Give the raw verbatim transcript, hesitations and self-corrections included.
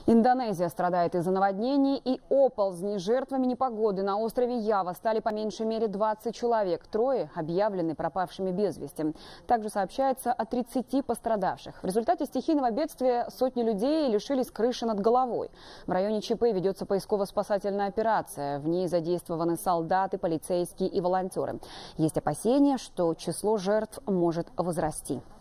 Индонезия страдает из-за наводнений и оползней. Жертвами непогоды на острове Ява стали по меньшей мере двадцать человек. Трое объявлены пропавшими без вести. Также сообщается о тридцати пострадавших. В результате стихийного бедствия сотни людей лишились крыши над головой. В районе ЧП ведется поисково-спасательная операция. В ней задействованы солдаты, полицейские и волонтеры. Есть опасения, что число жертв может возрасти.